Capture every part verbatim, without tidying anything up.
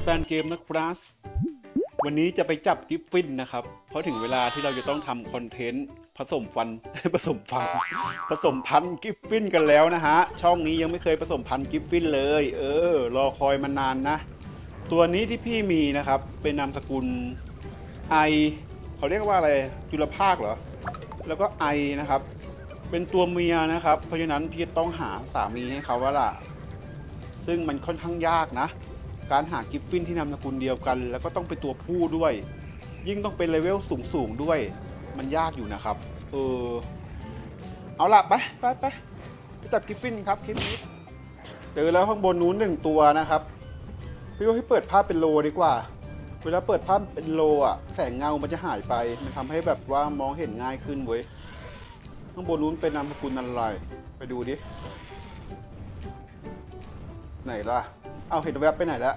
แฟนเกมนะครับวันนี้จะไปจับกิฟฟินนะครับเพราะถึงเวลาที่เราจะต้องทำคอนเทนต์ผสมฟัน ผสมฟันผสมพันธุ์กิฟฟินกันแล้วนะฮะช่องนี้ยังไม่เคยผสมพันธุ์กิฟฟินเลยเออรอคอยมานานนะตัวนี้ที่พี่มีนะครับเป็นนามสกุลไอเขาเรียกว่าอะไรจุลภาคเหรอแล้วก็ไอนะครับเป็นตัวเมียนะครับเพราะฉะนั้นพี่ต้องหาสามีให้เขาว่าล่ะซึ่งมันค่อนข้างยากนะการหากิฟฟินที่นามสกุลเดียวกันแล้วก็ต้องเป็นตัวผู้ด้วยยิ่งต้องเป็นเลเวลสูงสูงด้วยมันยากอยู่นะครับเออเอาล่ะไปไปไปไปจับกิฟฟินครับคลิปนี้เจอแล้วข้างบนนู้นหนึ่งตัวนะครับพี่ว่าให้เปิดภาพเป็นโลดีกว่าเวลาเปิดภาพเป็นโลอ่ะแสงเงามันจะหายไปมันทำให้แบบว่ามองเห็นง่ายขึ้นเว้ยข้างบนนู้นเป็นนามสกุลอะไรไปดูดิไหนล่ะเอาเห็นแวบไปไหนแล้ว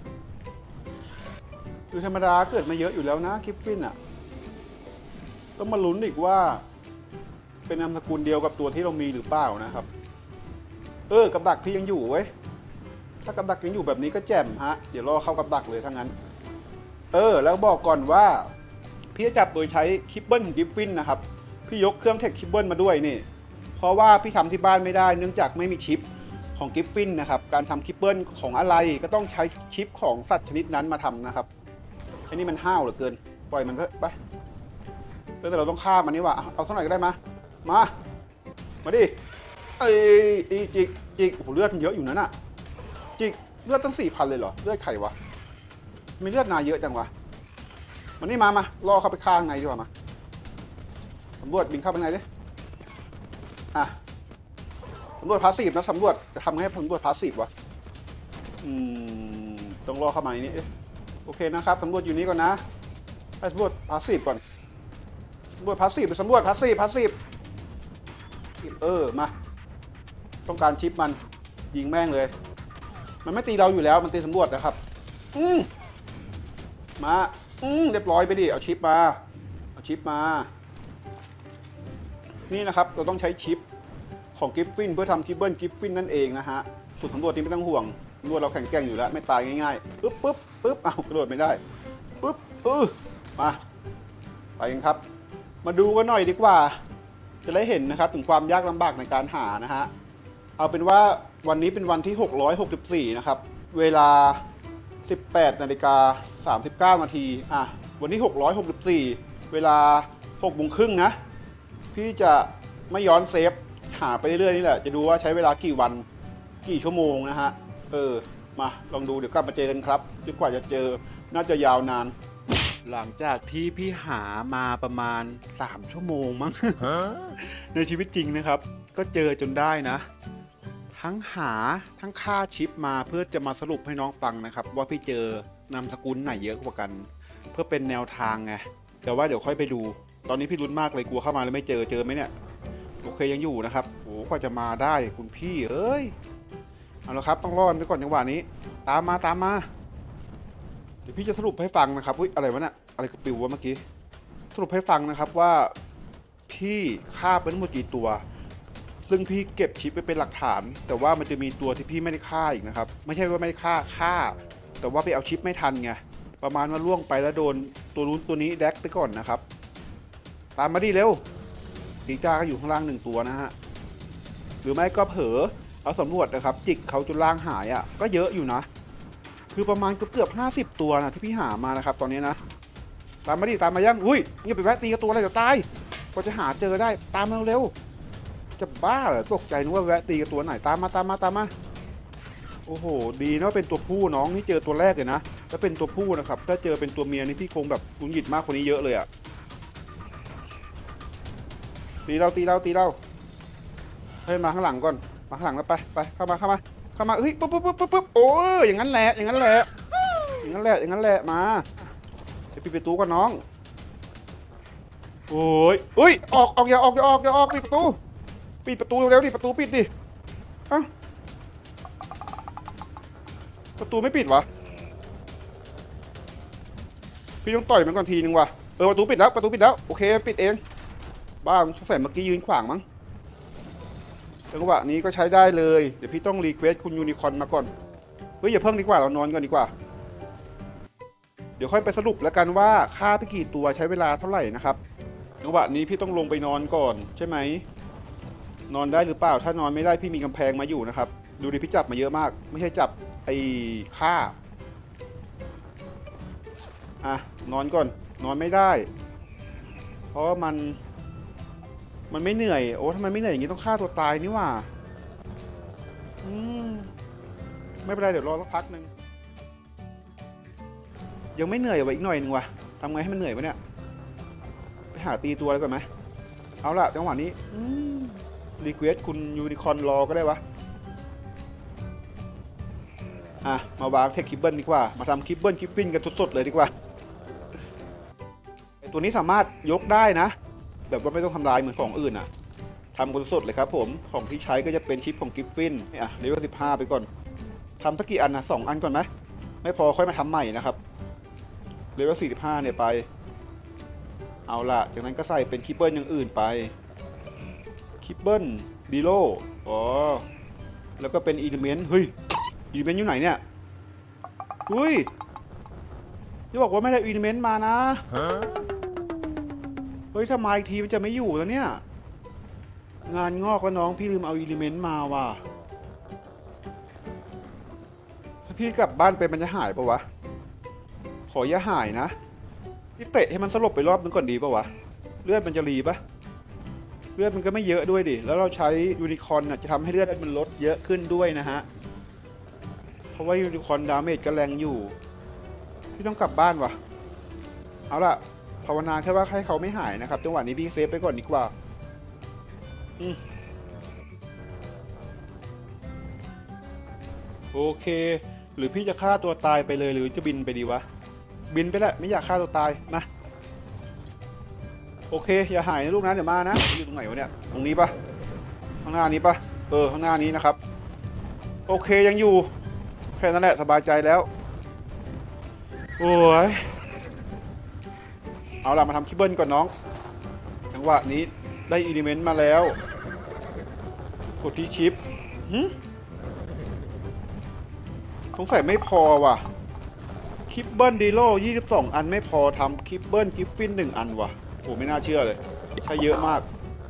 คือธรรมดาเกิดมาเยอะอยู่แล้วนะกิฟฟินอ่ะต้องมาลุ้นอีกว่าเป็นนามสกุลเดียวกับตัวที่เรามีหรือเปล่านะครับเออกับดักพี่ยังอยู่เว้ยถ้ากับดักยังอยู่แบบนี้ก็แจ่มฮะเดี๋ยวรอเข้ากับดักเลยทั้งนั้นเออแล้วบอกก่อนว่าพี่จะจับโดยใช้คิปเปิลของกิฟฟินนะครับพี่ยกเครื่องเทคคิปเปิลมาด้วยนี่เพราะว่าพี่ทำที่บ้านไม่ได้เนื่องจากไม่มีชิปของกิฟฟินนะครับการทำคิปเปิลของอะไรก็ต้องใช้ชิปของสัตว์ชนิดนั้นมาทำนะครับไอ้นี่มันห้าวเหลือเกินปล่อยมันเถอะไปแต่เราต้องฆ่ามันนี่ว่ะเอาสักหน่อยก็ได้มามามาดิเอ้ยจิกจิกโอ้โหเลือดมันเยอะอยู่นั่นน่ะจิกเลือดตั้งสี่พันเลยเหรอเลือดไข่วะมีเลือดนาเยอะจังวะมันนี่มามาล่อเข้าไปข้างในดีกว่ามาสำรวจบินเข้าไปในดิอ่ะสำรวจพาสซีฟนะสำรวจจะทำให้สำรวจพาสซีฟวะอืมต้องล่อเข้ามาในนี้โอเคนะครับสำรวจอยู่นี้ก่อนนะให้สำรวจพาสซีฟก่อนสำรวจพาสซีฟไปสำรวจพาสซีฟพาสซีฟเออมาต้องการชิปมันยิงแม่งเลยมันไม่ตีเราอยู่แล้วมันตีสำรวจนะครับอืมมาอืมเรียบร้อยไปดิเอาชิปมาเอาชิปมานี่นะครับเราต้องใช้ชิปของกิฟฟินเพื่อทำคิปเปิลกิฟฟินนั่นเองนะฮะสุดสำรวจนี้ไม่ต้องห่วงสำรวจเราแข็งแกร่งอยู่แล้วไม่ตายง่ายๆปึ๊บปึ๊บปึ๊บอ้าวกระโดดไม่ได้ปึ๊บเออมาไปกันครับมาดูกันหน่อยดีกว่าจะได้เห็นนะครับถึงความยากลำบากในการหานะฮะเอาเป็นว่าวันนี้เป็นวันที่หกร้อยหกสิบสี่นะครับเวลาสิบแปดนาฬิกาสามสิบเก้านาทีอ่ะวันที่หกร้อยหกสิบสี่เวลาหกโมงครึ่งนะพี่จะไม่ย้อนเซฟหาไปเรื่อยๆนี่แหละจะดูว่าใช้เวลากี่วันกี่ชั่วโมงนะฮะเออมาลองดูเดี๋ยวกลับมาเจอกันครับจนกว่าจะเจอน่าจะยาวนานหลังจากที่พี่หามาประมาณสามชั่วโมงมั้ง ในชีวิตจริงนะครับก็เจอจนได้นะทั้งหาทั้งค่าชิปมาเพื่อจะมาสรุปให้น้องฟังนะครับว่าพี่เจอนามสกุลไหนเยอะกว่ากันเพื่อเป็นแนวทางไงแต่ว่าเดี๋ยวค่อยไปดูตอนนี้พี่ลุ้นมากเลยกลัวเข้ามาแล้วไม่เจอเจอไหมเนี่ยโอเคยังอยู่นะครับโอ้กว่าจะมาได้คุณพี่เอ้ยเอาละครับต้องรอดไปก่อนจังหวะนี้ตามมาตามมาเดี๋ยวพี่จะสรุปให้ฟังนะครับอุ้ยอะไรวะเนี่ยอะไรกระปิววะเมื่อกี้สรุปให้ฟังนะครับว่าพี่ฆ่าไปทั้งหมดกี่ตัวซึ่งพี่เก็บชิปไว้เป็นหลักฐานแต่ว่ามันจะมีตัวที่พี่ไม่ได้ฆ่าอีกนะครับไม่ใช่ว่าไม่ได้ฆ่าฆ่าแต่ว่าไปเอาชิปไม่ทันไงประมาณว่าล่วงไปแล้วโดนตัวนู้นตัวนี้แดกไปก่อนนะครับตามมาดิเร็วดีจ้าก็อยู่ข้างล่างหนึ่งตัวนะฮะหรือไม่ก็เผลอเอาสำรวจนะครับจิกเขาจนล่างหายอ่ะก็เยอะอยู่นะคือประมาณเกือบห้าสิบตัวนะที่พี่หามานะครับตอนนี้นะตามมาดิตามมายังอุ้ยนี่ไปแวะตีกับตัวอะไรเดี๋ยวตายก็จะหาเจอได้ตามมาเร็วจะบ้าเหรอตกใจนึกว่าแวะตีกับตัวไหนตามมาตามมาตามมาโอ้โหดีนะเป็นตัวผู้น้องนี่เจอตัวแรกเลยนะถ้าเป็นตัวผู้นะครับถ้าเจอเป็นตัวเมียนี่พี่คงแบบหงุดหงิดมากกว่านี้เยอะเลยอะตีเราตีเราตีเราเฮ้ยมาข้างหลังก่อนมาข้างหลังแล้วไปไปเข้ามาเข้ามาเข้ามาเฮ้ยปุ๊บปุ๊บปุ๊บปุ๊บโอ้ยอย่างนั้นแหละอย่างนั้นแหละอย่างนั้นแหละอย่างนั้นแหละมาเดี๋ยวปิดประตูก่อนน้องโอ้ยเฮ้ยออกออกอย่าออกอย่าออกอย่าออกปิดประตูปิดประตูเร็วดิประตูปิดดิอะประตูไม่ปิดวะพี่ต้องต่อยมันก่อนทีนึงวะเออประตูปิดแล้วประตูปิดแล้วโอเคปิดเองบ้าสงสัยเมื่อกี้ยืนขวางมั้งจังหวะนี้ก็ใช้ได้เลยเดี๋ยวพี่ต้องรีเควสคุณยูนิคอร์นมาก่อนเฮ้ยอย่าเพิ่งดีกว่าเรานอนก่อนดีกว่าเดี๋ยวค่อยไปสรุปแล้วกันว่าฆ่าไปกี่ตัวใช้เวลาเท่าไหร่นะครับจังหวะนี้พี่ต้องลงไปนอนก่อนใช่ไหมนอนได้หรือเปล่าถ้านอนไม่ได้พี่มีกำแพงมาอยู่นะครับดูดิพี่จับมาเยอะมากไม่ใช่จับไอ้ฆ่าอ่ะนอนก่อนนอนไม่ได้เพราะว่ามันมันไม่เหนื่อยโอ้ทำไมไม่เหนื่อยอย่างนี้ต้องฆ่าตัวตายนี่หว่าอืมไม่เป็นไรเดี๋ยวรอสักพักหนึ่งยังไม่เหนื่อยวะอีกหน่อยหนึ่งวะทำไงให้มันเหนื่อยวะเนี่ยไปหาตีตัวอะไรก่อนไหมเอาล่ะจังหวะนี้รีเควสคุณยูนิคอร์นรอก็ได้วะอ่ะมาวางเทคคิปเปิลดีกว่ามาทำคิปเปิลคิปฟินกันสดๆเลยดีกว่าไอตัวนี้สามารถยกได้นะแบบว่าไม่ต้องทำลายเหมือนของอื่นอ่ะทำกันสดเลยครับผมของที่ใช้ก็จะเป็นชิปของกิฟฟินอ่ะเลเวลสิบห้าไปก่อนทำสักกี่อันนะสองอันก่อนไหมไม่พอค่อยมาทำใหม่นะครับเลเวลสี่สิบห้าเนี่ยไปเอาล่ะจากนั้นก็ใส่เป็นคิปเปิลอย่างอื่นไปคิปเปิลดีโลอ๋อแล้วก็เป็นอีลิเมนต์เฮ้ยอีลิเมนต์อยู่ไหนเนี่ยเฮ้ยจะบอกว่าไม่ได้อีลิเมนต์มานะเฮ้ยถ้ามาอีกทีมันจะไม่อยู่แล้วเนี่ยงานงอกแล้วน้องพี่ลืมเอาอีลิเมนต์มาว่ะถ้าพี่กลับบ้านไปมันจะหายปะวะขออย่าหายนะพี่เตะให้มันสลบไปรอบนึงก่อนดีปะวะเลือดมันจะรีปะเลือดมันก็ไม่เยอะด้วยดิแล้วเราใช้ยูนิคอร์นจะทำให้เลือดมันลดเยอะขึ้นด้วยนะฮะเพราะว่ายูนิคอร์นดาเมจก็แรงอยู่พี่ต้องกลับบ้านวะเอาล่ะภาวนาแค่ว่าให้เขาไม่หายนะครับจังหวะนี้พี่เซฟไปก่อนดีกว่าอืมโอเคหรือพี่จะฆ่าตัวตายไปเลยหรือจะบินไปดีวะบินไปแหละไม่อยากฆ่าตัวตายมาโอเคอย่าหายนะลูกนะเดี๋ยวมานะอยู่ตรงไหนวะเนี่ยตรงนี้ปะข้างหน้านี้ปะเออข้างหน้านี้นะครับโอเคยังอยู่แค่นั้นแหละสบายใจแล้วโอ้ยเอาล่ะมาทำคิปเปิลก่อนน้องจังหวะนี้ได้อิเลเมนต์มาแล้วกดที่ชิปสงสัยไม่พอว่ะคิปเปิลดีโลยี่สิบสองอันไม่พอทำคิปเปิลกิฟฟินหนึ่งอันว่ะโอ้ไม่น่าเชื่อเลยใช้เยอะมาก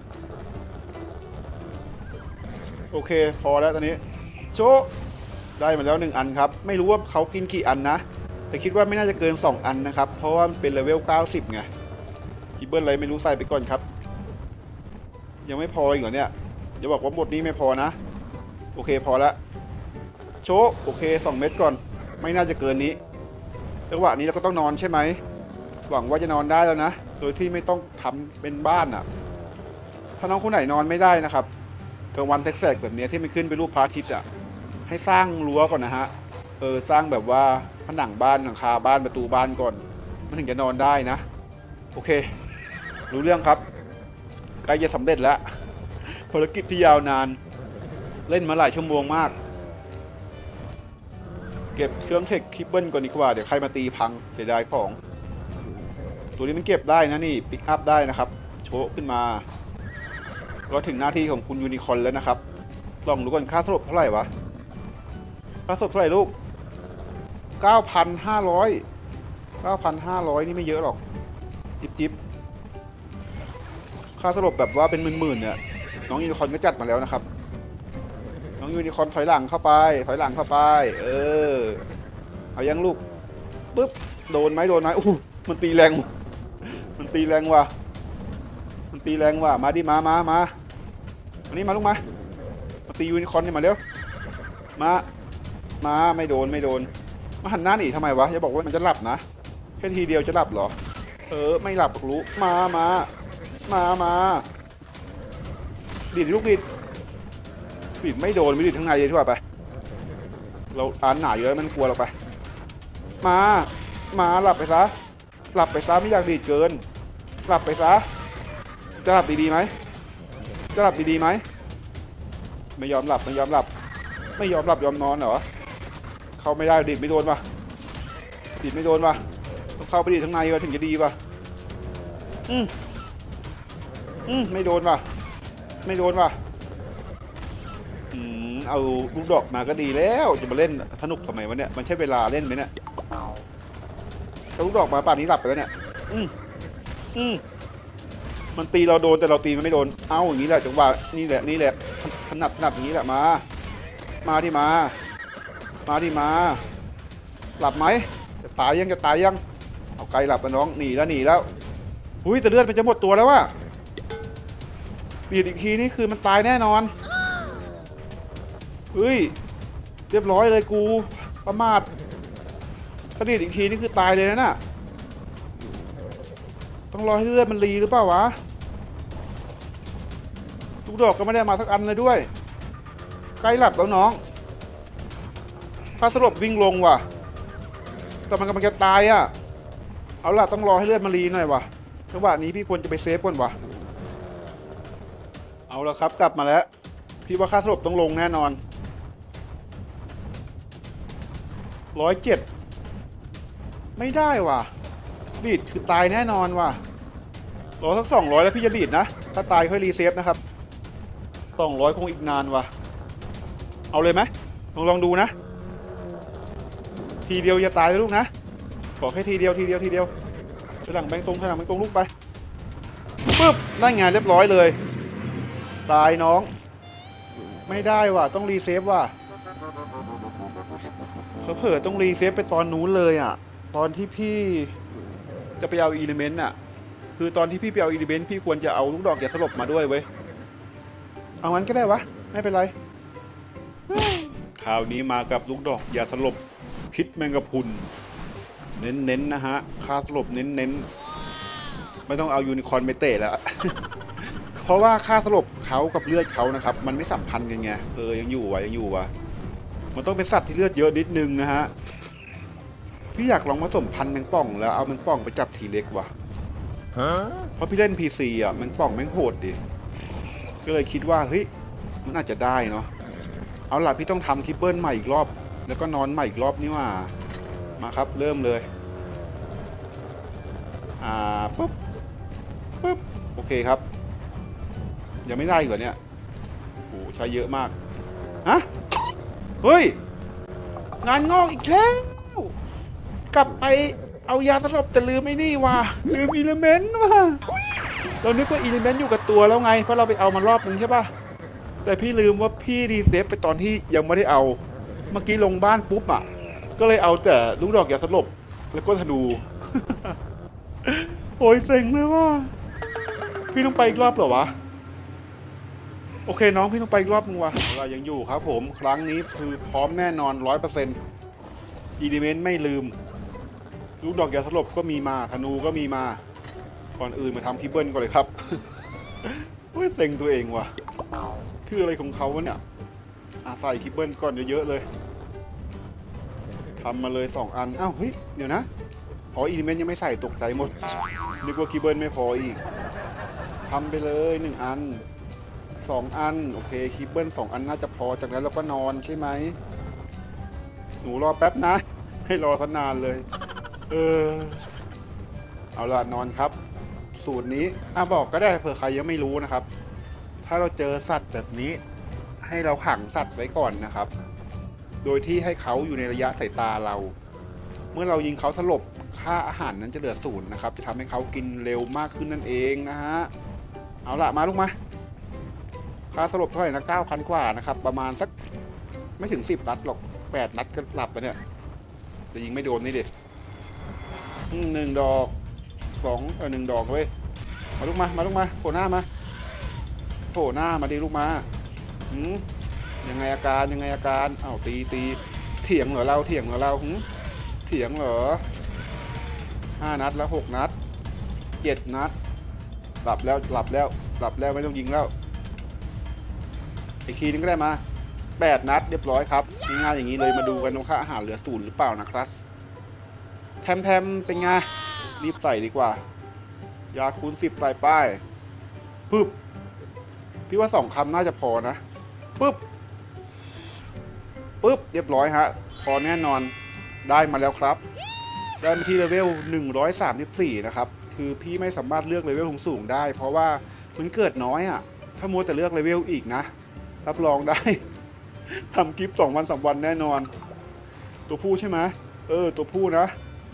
โอเคพอแล้วตอนนี้โชได้มาแล้วหนึ่งอันครับไม่รู้ว่าเขากินกี่อันนะแต่คิดว่าไม่น่าจะเกินสองอันนะครับเพราะว่ามันเป็นเลเวลเก้าสิบไงคิปเปิลอะไรไม่รู้ใส่ไปก่อนครับยังไม่พออีกเหรอเนี่ยอย่าบอกว่าหมดนี้ไม่พอนะโอเคพอแล้วโชโอเคสองเม็ดก่อนไม่น่าจะเกินนี้จังหวะนี้เราก็ต้องนอนใช่ไหมหวังว่าจะนอนได้แล้วนะโดยที่ไม่ต้องทำเป็นบ้านอ่ะถ้าน้องคนไหนนอนไม่ได้นะครับกลางวันแทกๆแบบนี้ที่ไม่ขึ้นไปรูปพระอาทิตย์อ่ะให้สร้างรั้วก่อนนะฮะเออสร้างแบบว่าผนังบ้านหลังคาบ้านประตูบ้านก่อนมันถึงจะนอนได้นะโอเครู้เรื่องครับใกล้จะสำเร็จแล้วภารกิจที่ยาวนานเล่นมาหลายชั่วโมงมากเก็บเครื่องเทคคิปเปิลก่อนดีกว่าเดี๋ยวใครมาตีพังเสียดายของตัวนี้มันเก็บได้นะนี่ปิกอัพได้นะครับโชว์ขึ้นมาก็ถึงหน้าที่ของคุณยูนิคอร์นแล้วนะครับลองดูก่อนค่าสลบเท่าไหร่วะค่าสลบเท่าไหร่ลูก เก้าพันห้าร้อย เก้าพันห้าร้อย นี่ไม่เยอะหรอกจิ๊บๆค่าสลบแบบว่าเป็นหมื่นๆเนี่ยน้องยูนิคอร์นก็จัดมาแล้วนะครับน้องยูนิคอร์นถอยหลังเข้าไปถอยหลังเข้าไปเออเอายังลูกปึ๊บโดนไหมโดนไหมโอ้โหมันตีแรงมันตีแรงว่ะมันตีแรงว่ะมาดิมามามาอันนี้มาลูกมามาตียูนิคอร์นนี่มาเร็วมามาไม่โดนไม่โดนมาหันหน้าหนีทำไมวะอย่าบอกว่ามันจะหลับนะแค่ทีเดียวจะหลับเหรอเออไม่หลับหรอกรู้มามามามาดิดลูกดิดดิดไม่โดนไม่ดิดทั้งในเลยทั่วไปเราอ่านหนาเยอะมันกลัวเราไปมามาหลับไปซะหลับไปซะไม่อยากดีดเกินหลับไปซะจะหลับดีๆไหมจะหลับดีๆไหมไม่ยอมหลับไม่ยอมหลับไม่ยอมหลับยอมนอนเหรอเข้าไม่ได้ดีดไม่โดนวะดีดไม่โดนวะต้องเข้าไปดีดทั้งในวะถึงจะดีวะอืมอืมไม่โดนวะไม่โดนวะอืมเอาลูกดอกมาก็ดีแล้วจะมาเล่นสนุกทำไมวะเนี่ยมันใช่เวลาเล่นไหมเนี่ยถ้าลูกดอกมาป่านนี้หลับไปแล้วเนี่ยอืมอืมมันตีเราโดนแต่เราตีมันไม่โดนเอ้าอย่างนี้แหละจังหวะนี่แหละนี่แหละถนัดถนัดอย่างนี้แหละมามาที่มามาที่มาหลับไหมจะตายยังจะตายยังเอาไกลหลับนะน้องหนีแล้วหนีแล้วหุ้ยแต่เลือดมันจะหมดตัวแล้วว่ะบีดอีกทีนี่คือมันตายแน่นอนเฮ้ยเรียบร้อยเลยกูประมาทถ้าบีดอีกทีนี่คือตายเลยนะน่ะต้องรอให้เลือดมันรีหรือเปล่าวะลูกดอกก็ไม่ได้มาสักอันเลยด้วยใกล้หลับแล้วน้องถ้าสลบวิ่งลงว่ะแต่มันกำลังจะตายอ่ะเอาล่ะต้องรอให้เลือดมันรีหน่อยวะจังหวะนี้พี่ควรจะไปเซฟก่อนวะเอาละครับกลับมาแล้วพี่ว่าค่าสลบต้องลงแน่นอนร้อยเจ็ดไม่ได้ว่ะบีดคือตายแน่นอนว่ะรอสักสองร้อยแล้วพี่จะบีดนะถ้าตายค่อยรีเซฟนะครับสองร้อยคงอีกนานว่ะเอาเลยไหมลองลองดูนะทีเดียวอย่าตายเลยลูกนะขอแค่ทีเดียวทีเดียวทีเดียวถลังแบงตรงถลังแบงตรงลูกไปปึ๊บได้งานเรียบร้อยเลยตายน้องไม่ได้ว่ะต้องรีเซฟว่ะเผลอต้องรีเซฟไปตอนนู้นเลยอ่ะตอนที่พี่จะไปเอาอิเลเมนต์อ่ะคือตอนที่พี่ไปเอาอิเลเมนต์พี่ควรจะเอาลูกดอกอย่าสลบมาด้วยเว้ยเอางั้นก็ได้วะไม่เป็นไรคราวนี้มากับลูกดอกอย่าสลบพิษแมงกะพรุนเน้นๆนะฮะค่าสลบเน้นๆไม่ต้องเอายูนิคอร์นไปเตะแล้ว เพราะว่าค่าสลบเขากับเลือดเขานะครับมันไม่สัมพันธ์กันไงเออยังอยู่วะยังอยู่วะมันต้องเป็นสัตว์ที่เลือดเยอะนิดนึงนะฮะพี่อยากลองผสมพันธุ์แมงป่องแล้วเอาแมงป่องไปจับทีเล็กว่ะเพราะพี่เล่น พี ซี อ่ะแมงป่องแมงโหดดิก็เลยคิดว่าเฮ้ยมันอาจจะได้เนาะเอาล่ะพี่ต้องทำคิปเปิลใหม่อีกรอบแล้วก็นอนใหม่อีกรอบนี่ว่ามาครับเริ่มเลยอ่าปุ๊บปุ๊บโอเคครับยังไม่ได้เหรอเนี่ยโอ้ใช้เยอะมากฮะเฮ้ยงานงอกอีกแล้วกลับไปเอายาสลบจะลืมไอ้นี่ว่ะลืมอิเลเมนต์ว่ะเรานึกว่าอิเลเมนต์อยู่กับตัวแล้วไงเพราะเราไปเอามารอบนึงใช่ป่ะแต่พี่ลืมว่าพี่รีเซฟไปตอนที่ยังไม่ได้เอาเมื่อกี้ลงบ้านปุ๊บอ่ะก็เลยเอาแต่ลูกดอกยาสลบแล้วก็ธนู โอ้ยเซ็งเลยว่ะพี่ต้องไปอีกรอบเหรอวะโอเคน้องพี่ต้องไปอีกรอบนึงว่ะเรายังอยู่ครับผมครั้งนี้คือพร้อมแน่นอน ร้อยเปอร์เซ็นต์ อิเลเมนต์ไม่ลืมลูกดอกยาสลบก็มีมาธนูก็มีมาก่อนอื่นมาทำคิปเปิลก่อนเลยครับโอ้ยเซ็งตัวเองว่ะคืออะไรของเขาวะเนี่ยอาใส่คิปเปิลก่อนเยอะๆเลยทำมาเลยสองอันอ้าวเฮ้ยเดี๋ยวนะอ๋ออิเลเมนต์ยังไม่ใส่ตกใจหมดนึกว่าคิปเปิลไม่พออีกทำไปเลยหนึ่งอันสองอันโอเคคิปเปิลสองอันน่าจะพอจากนั้นเราก็นอนใช่ไหมหนูรอแป๊บนะให้รอซะนานเลยเออเอาล่ะนอนครับสูตรนี้อ่ะบอกก็ได้เผื่อใครยังไม่รู้นะครับถ้าเราเจอสัตว์แบบนี้ให้เราขังสัตว์ไว้ก่อนนะครับโดยที่ให้เขาอยู่ในระยะสายตาเราเมื่อเรายิงเขาสลบค่าอาหารนั้นจะเหลือศูนย์นะครับจะทำให้เขากินเร็วมากขึ้นนั่นเองนะฮะเอาล่ะมาลูกมาค่าสลบเท่าไหร่นะเก้าพันกว่านะครับประมาณสักไม่ถึงสิบนัดหรอกแปดนัดก็หลับไปเนี่ยจะยิงไม่โดนนี่ดิหนึ่งดอกสองเออหนึ่งดอกเว้ยมาลูกมามาลูกมาโผล่หน้ามาโผล่หน้ามาดิลูกมาหืมยังไงอาการยังไงอาการอ้าวตีตีเถียงเหรอเราเถียงเหรอเราหืมเถียงเหรอห้านัดแล้วหกนัดเจ็ดนัดหลับแล้วหลับแล้วหลับแล้วไม่ต้องยิงแล้วอีกทีนึงก็ได้มาแปดนัดเรียบร้อยครับง่ายๆอย่างนี้เลยมาดูกันว่าค่าอาหารเหลือศูนย์หรือเปล่านะครับแทมแทมเป็นไงรีบใส่ดีกว่ายาคูณสิบใส่ป้ายปึ๊บพี่ว่าสองคำน่าจะพอนะปึ๊บปึ๊บเรียบร้อยฮะพอแน่นอนได้มาแล้วครับได้มาที่เลเวลหนึ่งร้อยสามสิบสี่นะครับคือพี่ไม่สามารถเลือกเลเวลสูงๆได้เพราะว่ามันเกิดน้อยอ่ะถ้ามัวแต่เลือกเลเวลอีกนะรับรองได้ ทำคลิปสองวันสามวันแน่นอนตัวผู้ใช่ไหมเออตัวผู้นะ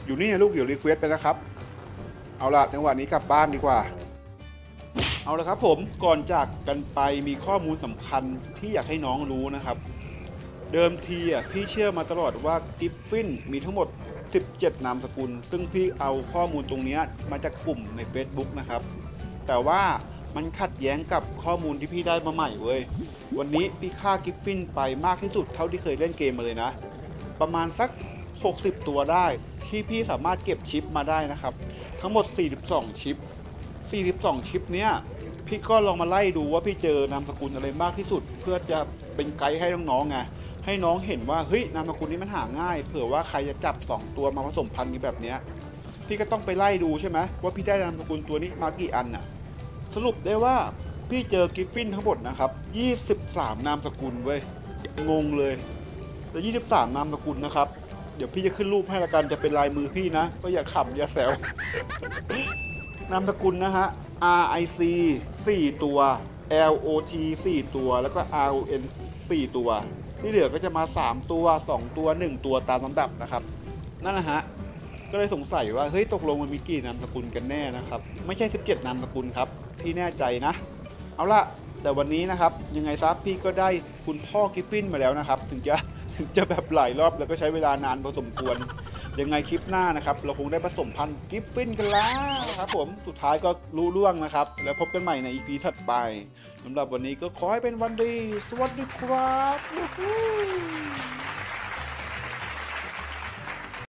อยู่นี่นะลูกเดี๋ยวรีเควสไปนะครับเอาละจังหวะนี้กลับบ้านดีกว่าเอาละครับผมก่อนจากกันไปมีข้อมูลสำคัญที่อยากให้น้องรู้นะครับเดิมทีอ่ะพี่เชื่อมาตลอดว่ากิฟฟินมีทั้งหมดสิบเจ็ดนามสกุลซึ่งพี่เอาข้อมูลตรงนี้มาจากกลุ่มใน Facebook นะครับแต่ว่ามันขัดแย้งกับข้อมูลที่พี่ได้มาใหม่เว้ยวันนี้พี่ฆ่ากิฟฟินไปมากที่สุดเท่าที่เคยเล่นเกมมาเลยนะประมาณสักหกสิบตัวได้ที่พี่สามารถเก็บชิปมาได้นะครับทั้งหมดสี่สิบสองชิปสี่สิบสองชิปเนี้ยพี่ก็ลองมาไล่ดูว่าพี่เจอนามสกุลอะไรมากที่สุดเพื่อจะเป็นไกด์ให้น้องๆไงให้น้องเห็นว่าเฮ้ยนามสกุลนี้มันหาง่ายเผื่อว่าใครจะจับสองตัวมาผสมพันธุ์กันแบบเนี้ยพี่ก็ต้องไปไล่ดูใช่ไหมว่าพี่ได้นามสกุลตัวนี้มากี่อันน่ะสรุปได้ว่าพี่เจอกิฟฟินทั้งหมดนะครับยี่สิบสามนามสกุลเว้ยงงเลยแต่ยี่สิบสามนามสกุลนะครับเดี๋ยวพี่จะขึ้นรูปให้ละกันจะเป็นลายมือพี่นะก็อย่าขำอย่าแซวนามสกุลนะฮะ อาร์ ไอ ซี สี่ตัว แอล โอ ที สี่ตัวแล้วก็ อาร์ โอ เอ็น สี่ตัวที่เหลือก็จะมาสามตัวสองตัวหนึ่งตัวตามลำดับนะครับนั่นแหละฮะก็เลยสงสัยว่าเฮ้ยตกลงมันมีกี่นามสกุลกันแน่นะครับไม่ใช่สิบเจ็ดนามสกุลครับพี่แน่ใจนะเอาล่ะแต่วันนี้นะครับยังไงซะพี่ก็ได้คุณพ่อกิฟฟินมาแล้วนะครับถึงจะถึงจะแบบหลายรอบแล้วก็ใช้เวลานานพอสมควรยังไงคลิปหน้านะครับเราคงได้ผสมพันธุ์กิฟฟินกันแล้วนะครับผมสุดท้ายก็รู้ล่วงนะครับแล้วพบกันใหม่ใน อี พี ถัดไปสำหรับวันนี้ก็ขอให้เป็นวันดีสวัสดีครับ